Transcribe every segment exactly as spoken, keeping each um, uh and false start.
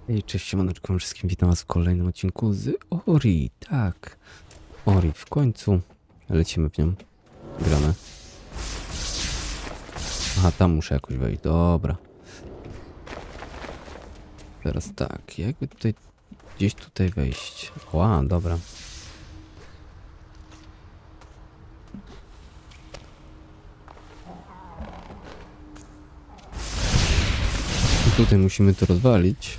Hej, cześć, siemaneczko wszystkim, witam was w kolejnym odcinku z Ori, tak, Ori, w końcu lecimy w nią, gramy. Aha, tam muszę jakoś wejść, dobra. Teraz tak, jakby tutaj, gdzieś tutaj wejść, ła, dobra. I tutaj musimy to rozwalić.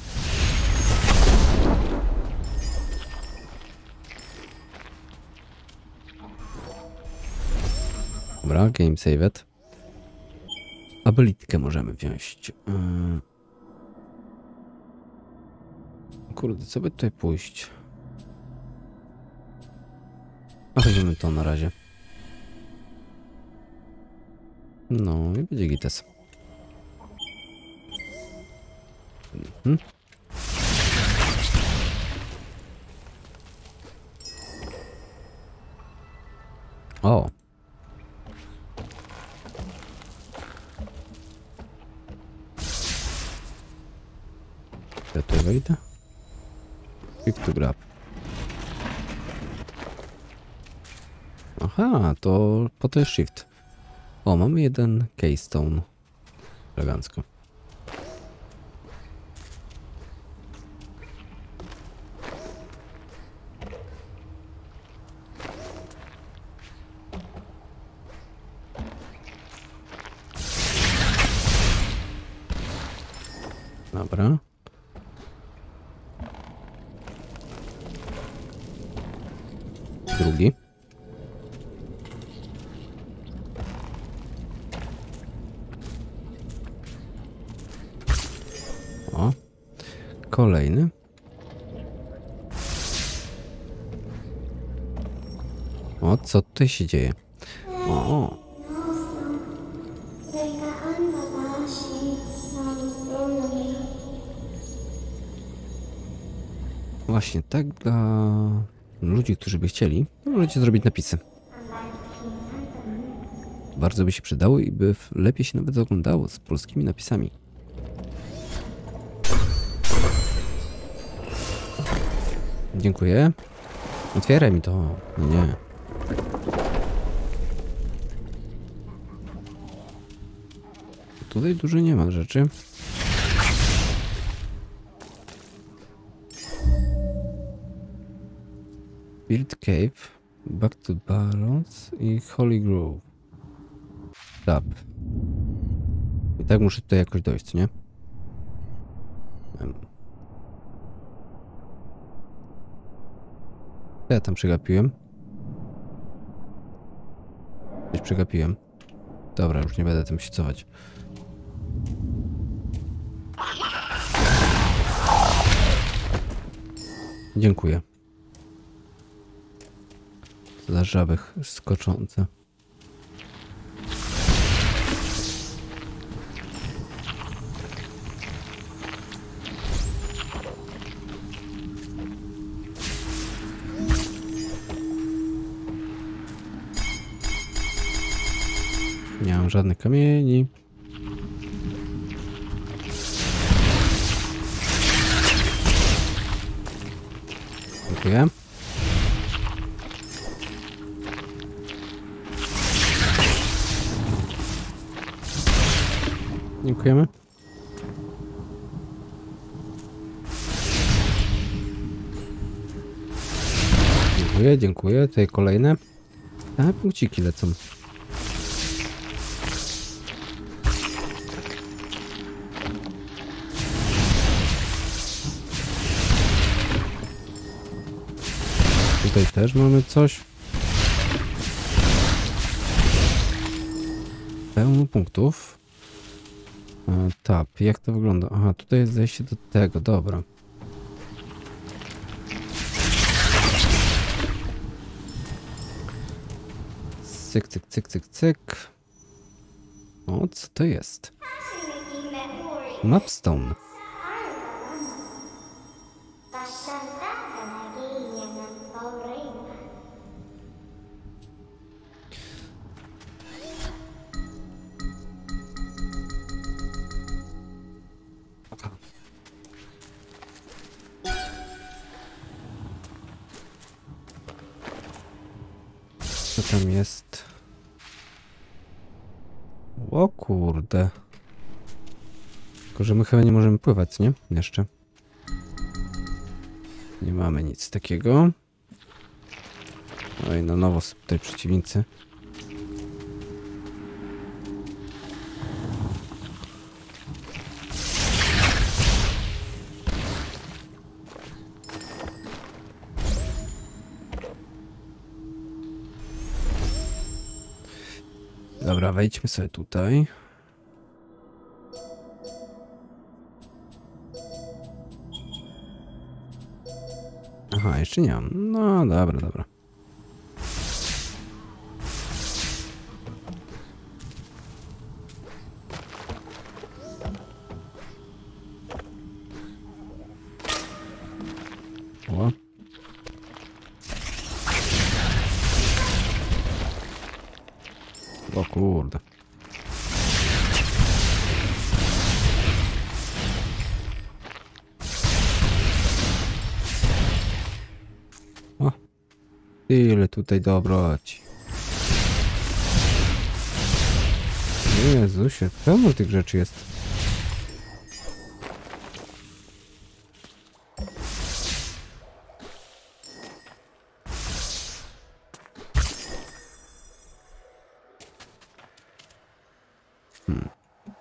Dobra, game saved. Abilitkę możemy wziąć. Yy... Kurde, co by tutaj pójść? A weźmiemy to na razie. No i będzie gites. Mhm. O! Ja tu wejdę. Pick to grab. Aha, to po to jest shift. O, mamy jeden keystone. Elegancko. Dobra. Drugi. O. Kolejny. O, co tutaj się dzieje? O. Właśnie tak dla ludzi, którzy by chcieli, możecie zrobić napisy. Bardzo by się przydało i by lepiej się nawet oglądało z polskimi napisami. Dziękuję. Otwieraj mi to. Nie. Tutaj dużo nie ma rzeczy. Build Cave, Back to Barrels i Holy Grove. Tab. I tak muszę tutaj jakoś dojść, nie? Co ja tam przegapiłem? Coś przegapiłem. Dobra, już nie będę tym się cofać. Dziękuję. Za żaby skoczące. Nie mam żadnych kamieni. Dziękuję. Dziękujemy. Dziękuję, dziękuję. Tutaj kolejne. A, punkciki lecą. Tutaj też mamy coś. Pełno punktów. Tab, jak to wygląda? Aha, tutaj jest zejście do tego, dobra. Cyk, cyk, cyk, cyk, cyk. O, co to jest? Mapstone. Co tam jest? O kurde. Tylko, że my chyba nie możemy pływać, nie? Jeszcze. Nie mamy nic takiego. Oj, na nowo są tutaj przeciwnicy. Dobra, wejdźmy sobie tutaj. Aha, jeszcze nie mam. No, dobra, dobra. O. O kurde. O. Ile tutaj dobroci. Jezusie, pełno tych rzeczy jest. Hmm.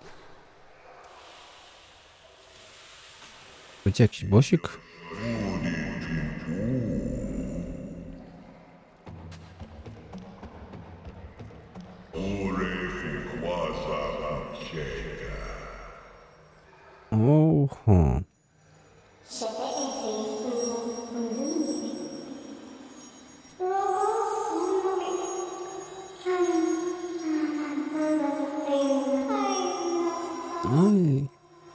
Będzie jakiś bosik? Oho. Oj.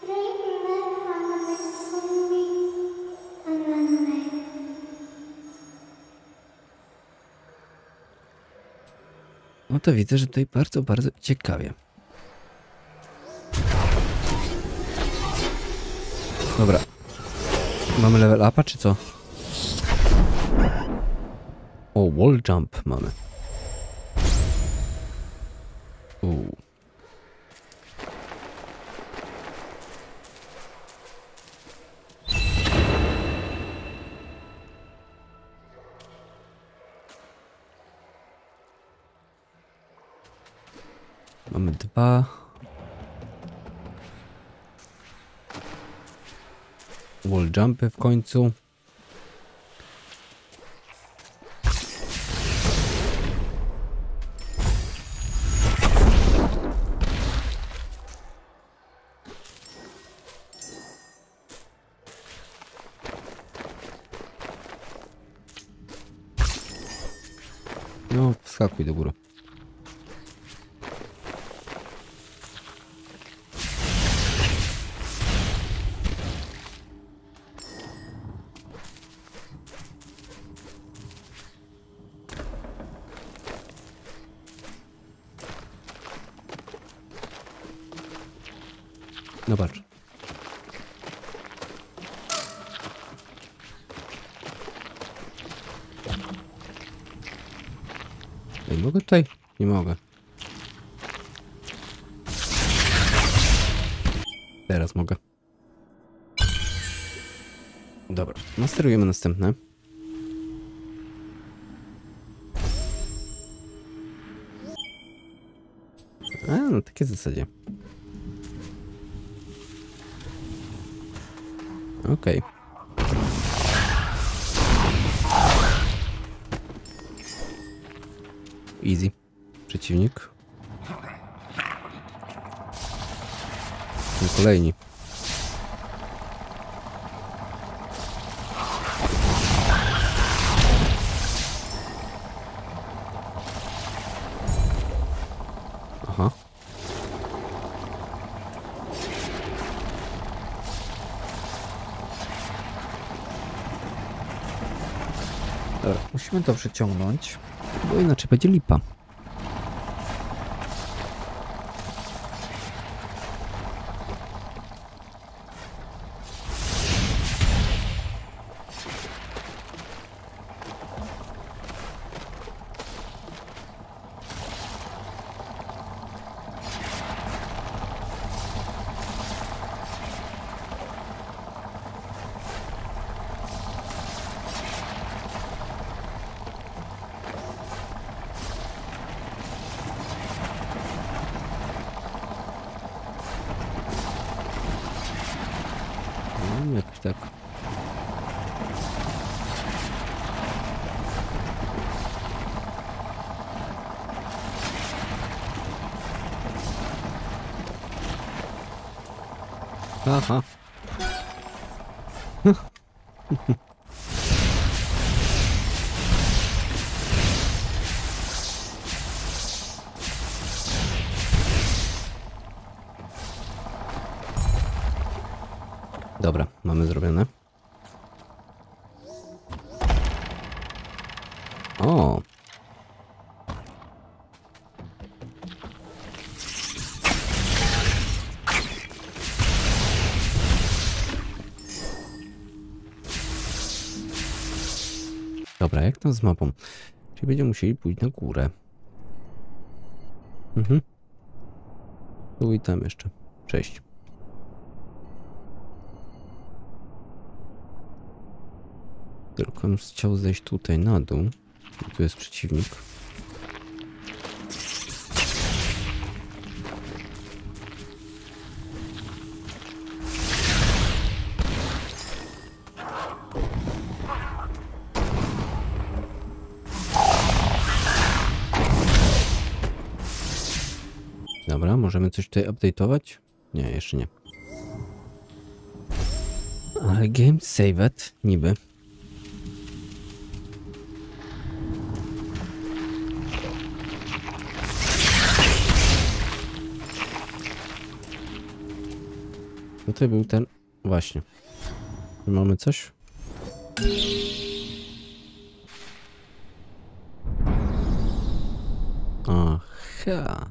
No to widzę, że tutaj bardzo, bardzo ciekawie. Dobra. Mamy level upa, czy co? O, wall jump mamy. Uuu. Mamy dwa. Wall jumpy w końcu. No, wskakuj do góry. No patrz. Ej, mogę tutaj? Nie mogę. Teraz mogę. Dobra, masterujemy następne. A, no takie w zasadzie. Okej. Okay. Easy. Przeciwnik. Są kolejni. Aha. Dobra, musimy to przeciągnąć, bo inaczej będzie lipa. jakoś tak. Aha. Dobra, mamy zrobione. O! Dobra, jak tam z mapą? Czyli będziemy musieli pójść na górę. Mhm. Tu i tam jeszcze. Cześć. Tylko bym chciał zejść tutaj na dół. Tu jest przeciwnik. Dobra, możemy coś tutaj update'ować? Nie, jeszcze nie. Ale game saved, niby. Tutaj był ten... Właśnie. Mamy coś? Aha.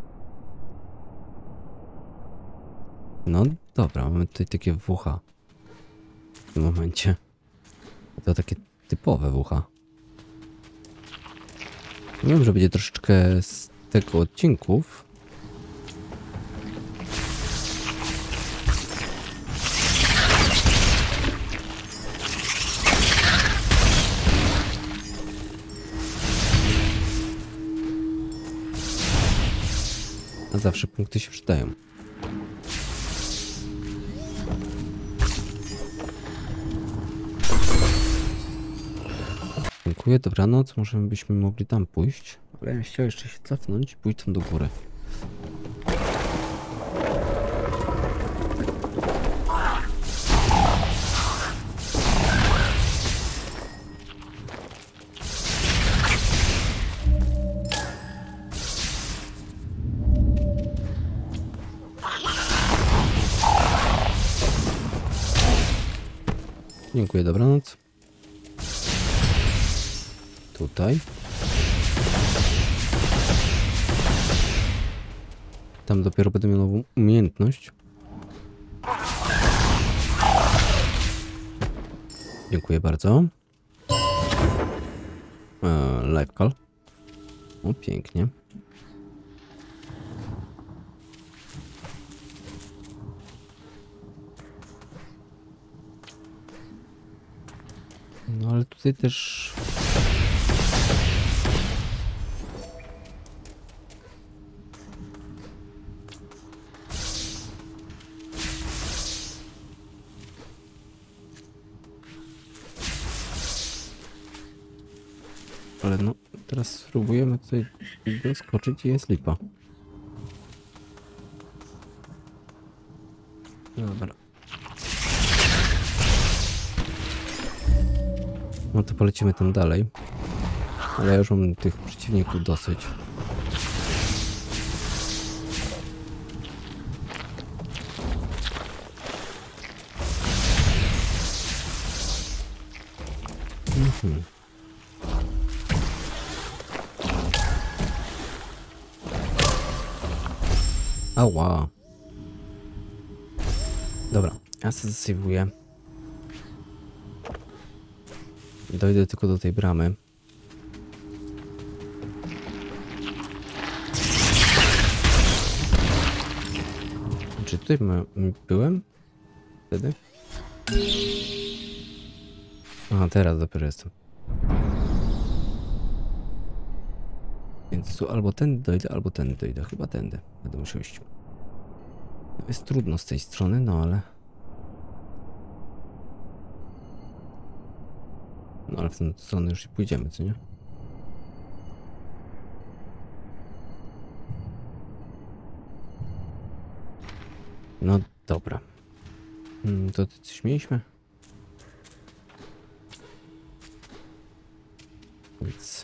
No dobra, mamy tutaj takie wucha. W tym momencie. To takie typowe wucha. Wiem, że będzie troszeczkę z tego odcinków. A zawsze punkty się przydają. Dziękuję, dobranoc. Może byśmy mogli tam pójść. Ale ja chciał jeszcze się cofnąć i pójść tam do góry. Dziękuję, dobranoc. Tutaj. Tam dopiero będę miał nową umiejętność. Dziękuję bardzo. Eee, live call. O, pięknie. No ale tutaj też... Ale no, teraz spróbujemy tutaj doskoczyć i jest lipa. Dobra. No to polecimy tam dalej. Ale ja już mam tych przeciwników dosyć. Mhm. Ała. Dobra, ja sobie zasejwuję. Dojdę tylko do tej bramy. Czy tutaj byłem? Wtedy? A, teraz dopiero jestem. Więc tu albo tędy dojdę, albo tędy dojdę. Chyba tędy. Będę musiał iść. Jest trudno z tej strony, no ale... No ale w tę stronę już pójdziemy, co nie? No dobra. Hmm, to coś mieliśmy? Nic.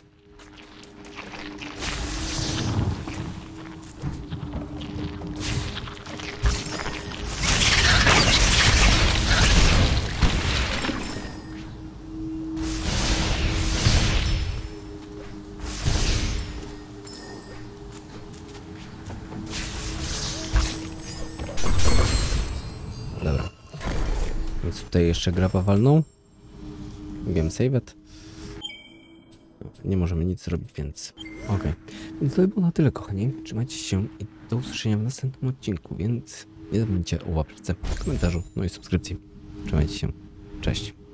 Dobra. Więc tutaj jeszcze graba walną. Game saved. Nie możemy nic zrobić, więc okej. Okay. Więc to by było na tyle, kochani. Trzymajcie się i do usłyszenia w następnym odcinku, więc nie zapomnijcie o łapce, komentarzu, no i subskrypcji. Trzymajcie się. Cześć.